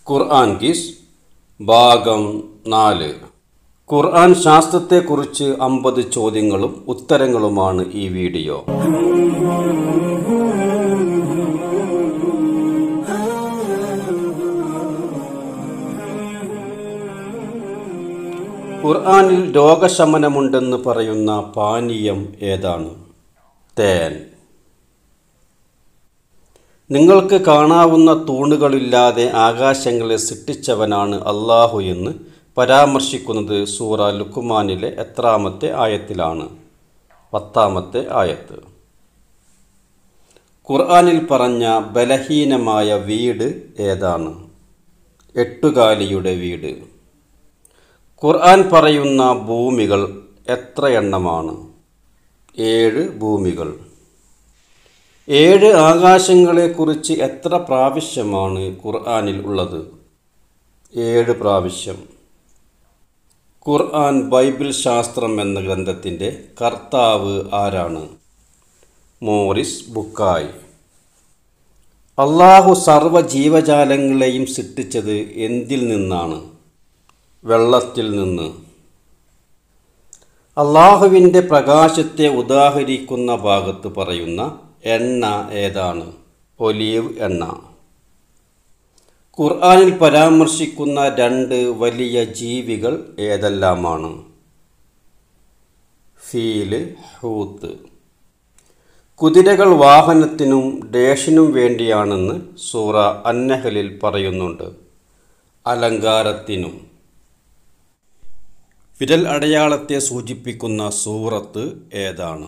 ഖുർആൻ quiz ഭാഗം 4. ഖുർആൻ ശാസ്ത്രത്തെക്കുറിച്ച് 50 ചോദ്യങ്ങളും ഉത്തരങ്ങളുമാണ് ഈ വീഡിയോ. ഖുർആനിൽ രോഗശമനമുണ്ടെന്ന് പറയുന്ന പാനീയം ഏതാണ്? തേൻ. നിങ്ങൾക്ക് കാണാവുന്ന തൂണുകളില്ലാതെ ആകാശങ്ങളെ സൃഷ്ടിച്ചവനാണ് അല്ലാഹു എന്ന് പരാമർശിക്കുന്നത് സൂറ ലുഖ്മാനിലെ എത്രാമത്തെ ആയത്തിലാണ്? 10-ാമത്തെ ആയത്ത്. ഖുർആനിൽ പറഞ്ഞ ബലഹീനമായ വീട് ഏതാണ്? എട്ടുകാലിയുടെ വീട്. ഖുർആൻ പറയുന്ന ഭൂമികൾ എത്ര എണ്ണമാണ്? 7 ഭൂമികൾ. 7 ആകാശങ്ങളെക്കുറിച്ച് എത്ര പ്രാവശ്യമാണ് ഖുർആനിൽ ഉള്ളത്? 7 പ്രാവശ്യം. ഖുർആൻ ബൈബിൾ ശാസ്ത്രം എന്ന ഗ്രന്ഥത്തിൻ്റെ കർത്താവ് ആരാണ്? Maurice Bucaille. അല്ലാഹു സർവ്വ ജീവജാലങ്ങളെയും സൃഷ്ടിച്ചത് എന്തിൽ നിന്നാണ്? വെള്ളത്തിൽ നിന്ന്. അല്ലാഹുവിൻ്റെ പ്രകാശത്തെ ഉദാഹരിക്കുന്ന ഭാഗത്ത് പറയുന്ന എണ്ണ ഏതാണ്? ഒലീവ് എണ്ണ. ഖുർആനിൽ പരാമർശിക്കുന്ന 2 വലിയ ജീവികൾ ഏതെല്ലാമാണ്? ഫീല്, ഹൂത്ത്. കുതിരകൾ വാഹനത്തിനും ഡേഷിനും വേണ്ടിയാണെന്ന് സൂറ അന്നഹലിൽ പറയുന്നുണ്ട്. അലങ്കാരത്തിനും. വിരൽ അടയാളത്തെ സൂചിപ്പിക്കുന്ന സൂറത്ത് ഏതാണ്?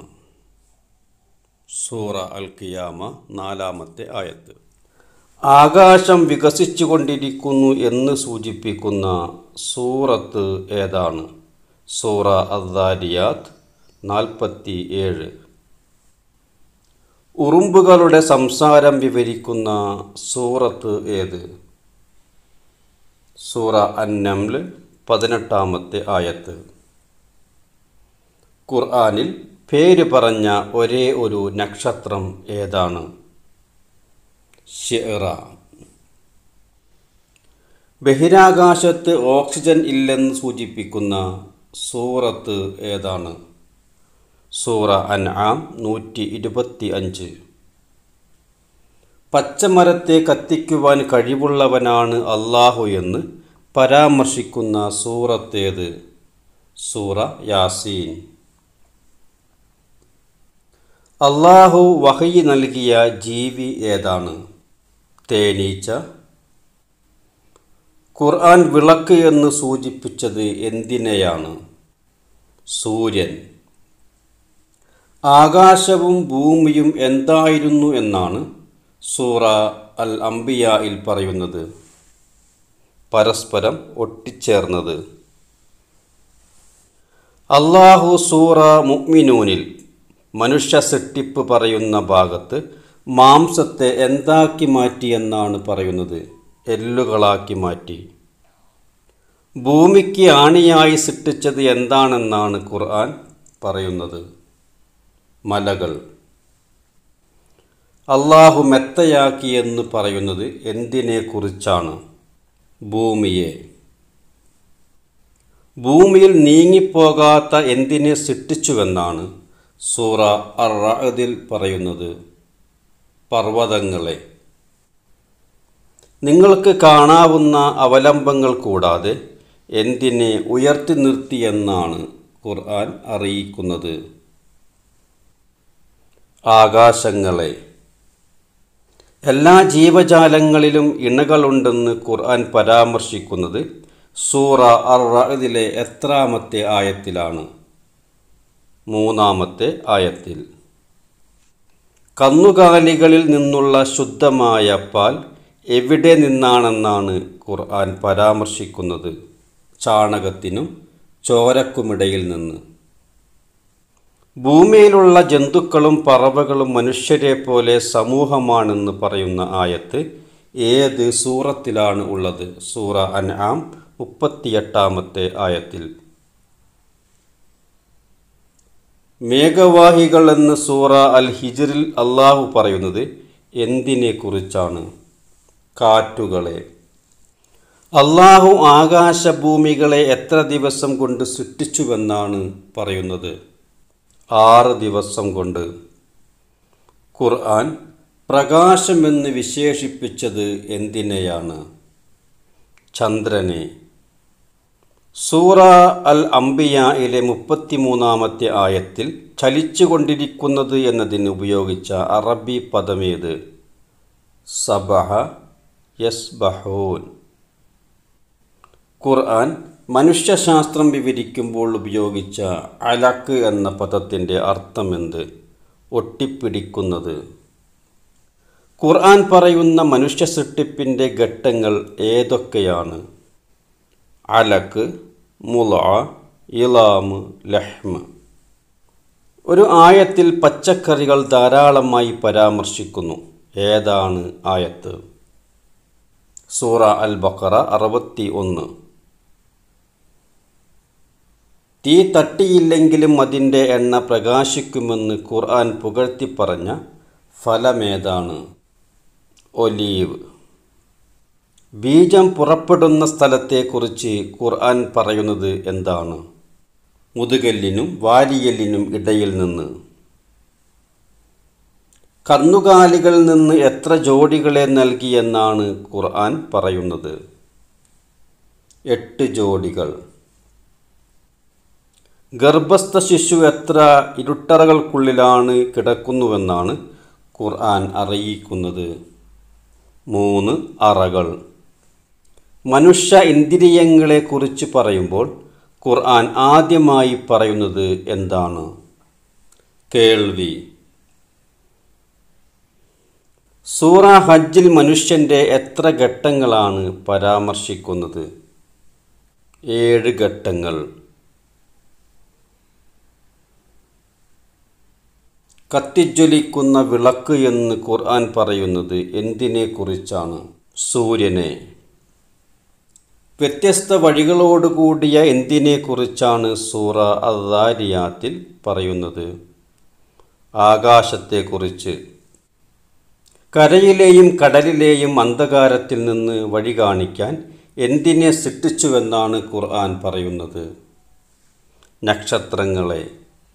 സൂറ അൽ ഖിയാമ 4-ാമത്തെ ആയത്ത്. ആകാശം വികസിച്ചുകൊണ്ടിരിക്കുന്നു എന്ന് സൂചിപ്പിക്കുന്ന സൂറത്ത് ഏതാണ്? സൂറ അദ്ദാരിയാത്ത് 47. ഉറുമ്പുകളുടെ സംസാരം വിവരിക്കുന്ന സൂറത്ത് ഏത്? സൂറ അൻ-നംൽ 18-ാമത്തെ ആയത്ത്. ഖുർആനിൽ പേര് പറഞ്ഞ ഒരേ ഒരു നക്ഷത്രം ഏതാണ്? ശിഅ്റ. ബഹിരാകാശത്ത് ഓക്സിജൻ ഇല്ലെന്ന് സൂചിപ്പിക്കുന്ന സൂറത്ത് ഏതാണ്? സൂറ അൻആം 125. പച്ചമരത്തെ കത്തിക്കുവാൻ കഴിവുള്ളവനാണ് അല്ലാഹു എന്ന് പരാമർശിക്കുന്ന സൂറത്തേത്? സൂറ യാസീൻ. അല്ലാഹു വഹയി നൽകിയ ജീവി ഏതാണ്? തേനീച്ച. ഖുർആൻ വിളക്ക് എന്ന് സൂചിപ്പിച്ചത് എന്തിനെയാണ്? സൂര്യൻ. ആകാശവും ഭൂമിയും എന്തായിരുന്നു എന്നാണ് സൂറ അൽ അംബിയായിൽ പറയുന്നത്? പരസ്പരം ഒട്ടിച്ചേർന്നത്. അല്ലാഹു സൂറ മുഅ്മിനൂനിൽ മനുഷ്യ സൃഷ്ടിപ്പ് പറയുന്ന ഭാഗത്ത് മാംസത്തെ എന്താക്കി മാറ്റി എന്നാണ് പറയുന്നത്? എല്ലുകളാക്കി മാറ്റി. ഭൂമിക്ക് ആണിയായി സൃഷ്ടിച്ചത് എന്താണെന്നാണ് ഖുർആൻ പറയുന്നത്? മലകൾ. അല്ലാഹു മെത്തയാക്കി എന്ന് പറയുന്നത് എന്തിനെക്കുറിച്ചാണ്? ഭൂമിയെ. ഭൂമിയിൽ നീങ്ങിപ്പോകാത്ത എന്തിനെ സൃഷ്ടിച്ചുവെന്നാണ് സൂറ അർ-റഅദിൽ പറയുന്നത്? പർവ്വതങ്ങളെ. നിങ്ങൾക്ക് കാണാവുന്ന അവലംബങ്ങൾ കൂടാതെ എന്തിനെ ഉയർത്തി നിർത്തിയെന്നാണ് ഖുർആൻ അറിയിക്കുന്നത്? ആകാശങ്ങളെ. എല്ലാ ജീവജാലങ്ങളിലും ഇണകളുണ്ടെന്ന് ഖുർആൻ പരാമർശിക്കുന്നത് സൂറ അർ-റഅദിലെ എത്രാമത്തെ ആയത്തിലാണ്? 3-ാമത്തെ ആയത്തിൽ. കന്നുകാലികളിൽ നിന്നുള്ള ശുദ്ധമായ പാൽ എവിടെ നിന്നാണെന്നാണ് ഖുർആൻ പരാമർശിക്കുന്നത്? ചാണകത്തിനും ചോരക്കുമിടയിൽ നിന്ന്. ഭൂമിയിലുള്ള ജന്തുക്കളും പറവകളും മനുഷ്യരെ പോലെ സമൂഹമാണെന്ന് പറയുന്ന ആയത്ത് ഏത് സൂറത്തിലാണ് ഉള്ളത്? സൂറ അൻആം 38-ാമത്തെ ആയത്തിൽ. മേഘവാഹികൾ എന്ന് സൂറ അൽ ഹിജ്റിൽ അല്ലാഹു പറയുന്നത് എന്തിനെക്കുറിച്ചാണ്? കാറ്റുകളെ. അള്ളാഹു ആകാശഭൂമികളെ എത്ര ദിവസം കൊണ്ട് സൃഷ്ടിച്ചുവെന്നാണ് പറയുന്നത്? 6 ദിവസം കൊണ്ട്. ഖുർആൻ പ്രകാശമെന്ന് വിശേഷിപ്പിച്ചത് എന്തിനെയാണ്? ചന്ദ്രനെ. സൂറ അൽ അംബിയായിലെ 33-ാമത്തെ ആയത്തിൽ ചലിച്ചുകൊണ്ടിരിക്കുന്നത് എന്നതിന് ഉപയോഗിച്ച അറബി പദമേത്? സബഹ യസ്ബഹൂൻ. ഖുർആൻ മനുഷ്യശാസ്ത്രം വിവരിക്കുമ്പോൾ ഉപയോഗിച്ച അലക്ക് എന്ന പദത്തിൻ്റെ അർത്ഥമെന്ത്? ഒട്ടിപ്പിടിക്കുന്നത്. ഖുർആൻ പറയുന്ന മനുഷ്യ സൃഷ്ടിപ്പിൻ്റെ ഘട്ടങ്ങൾ ഏതൊക്കെയാണ്? അലക്ക്, മുളഅ, ഇളാമ്, ലഹ്മ്. ഒരു ആയത്തിൽ പച്ചക്കറികൾ ധാരാളമായി പരാമർശിക്കുന്നു. ഏതാണ് ആയത്ത്? സൂറ അൽ ബഖറ 61. തീ തട്ടിയില്ലെങ്കിലും അതിൻ്റെ എണ്ണ പ്രകാശിക്കുമെന്ന് ഖുർആൻ പുകഴ്ത്തി പറഞ്ഞ ഫലമേതാണ്? ഒലീവ്. ബീജം പുറപ്പെടുന്ന സ്ഥലത്തെക്കുറിച്ച് ഖുർആൻ പറയുന്നത് എന്താണ്? മുതുകല്ലിനും വാരിയെല്ലിനും ഇടയിൽ നിന്ന്. കന്നുകാലികളിൽ നിന്ന് എത്ര ജോഡികളെ നൽകിയെന്നാണ് ഖുർആൻ പറയുന്നത്? 8 ജോഡികൾ. ഗർഭസ്ഥ ശിശു എത്ര ഇരുട്ടറകൾക്കുള്ളിലാണ് കിടക്കുന്നുവെന്നാണ് ഖുർആൻ അറിയിക്കുന്നത്? 3 അറകൾ. മനുഷ്യ ഇന്ദ്രിയങ്ങളെക്കുറിച്ച് പറയുമ്പോൾ ഖുർആൻ ആദ്യമായി പറയുന്നത് എന്താണ്? കേൾവി. സൂറ ഹജ്ജിൽ മനുഷ്യൻ്റെ എത്ര ഘട്ടങ്ങളാണ് പരാമർശിക്കുന്നത്? 7 ഘട്ടങ്ങൾ. കത്തിജ്വലിക്കുന്ന വിളക്ക് എന്ന് ഖുർആൻ പറയുന്നത് എന്തിനെക്കുറിച്ചാണ്? സൂര്യനെ. വ്യത്യസ്ത വഴികളോടുകൂടിയ എന്തിനെക്കുറിച്ചാണ് സൂറ അദ്-ദാരിയാത്തിൽ പറയുന്നത്? ആകാശത്തെക്കുറിച്ച്. കരയിലെയും കടലിലെയും അന്ധകാരത്തിൽ നിന്ന് വഴി കാണിക്കാൻ എന്തിനെ സൃഷ്ടിച്ചുവെന്നാണ് ഖുർആൻ പറയുന്നത്? നക്ഷത്രങ്ങളെ.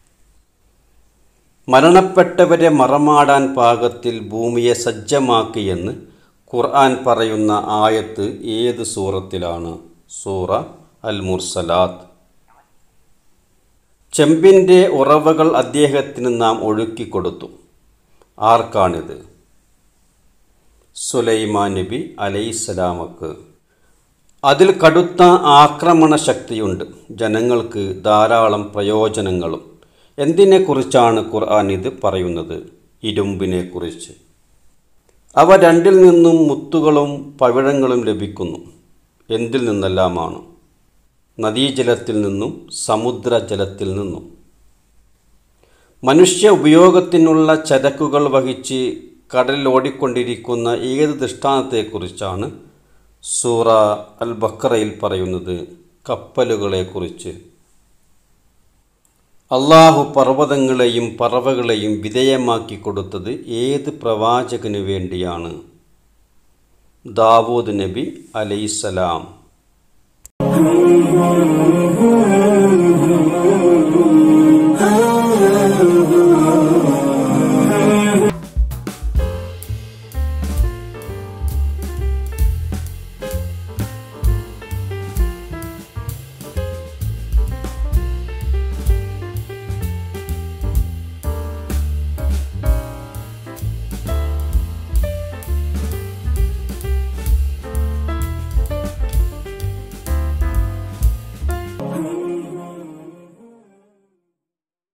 മരണപ്പെട്ടവരെ മറമാടാൻ പാകത്തിൽ ഭൂമിയെ സജ്ജമാക്കിയെന്ന് ഖുർആൻ പറയുന്ന ആയത്ത് ഏത് സൂറത്തിലാണ്? സൂറ അൽ മുർസലാത്ത്. ചെമ്പിൻ്റെ ഉറവകൾ അദ്ദേഹത്തിന് നാം ഒഴുക്കിക്കൊടുത്തു. ആർക്കാണിത്? സുലൈമാൻ നബി അലൈഹിസ്സലാമക്ക്. അതിൽ കടുത്ത ആക്രമണ ശക്തിയുണ്ട്, ജനങ്ങൾക്ക് ധാരാളം പ്രയോജനങ്ങളും. എന്തിനെക്കുറിച്ചാണ് ഖുർആൻ ഇത് പറയുന്നത്? ഇരുമ്പിനെക്കുറിച്ച്. അവ രണ്ടിൽ നിന്നും മുത്തുകളും പവിഴങ്ങളും ലഭിക്കുന്നു. എന്തിൽ നിന്നെല്ലാമാണ്? നദീജലത്തിൽ നിന്നും സമുദ്രജലത്തിൽ നിന്നും. മനുഷ്യ ഉപയോഗത്തിനുള്ള ചരക്കുകൾ വഹിച്ച് കടലിൽ ഓടിക്കൊണ്ടിരിക്കുന്ന ഏത് ദൃഷ്ടാന്തത്തെക്കുറിച്ചാണ് സൂറ അൽ ബഖറയിൽ പറയുന്നത്? കപ്പലുകളെക്കുറിച്ച്. അള്ളാഹു പർവ്വതങ്ങളെയും പറവകളെയും വിധേയമാക്കി കൊടുത്തത് ഏത് പ്രവാചകന് വേണ്ടിയാണ്? ദാവൂദ് നബി അലൈഹിസ്സലാം.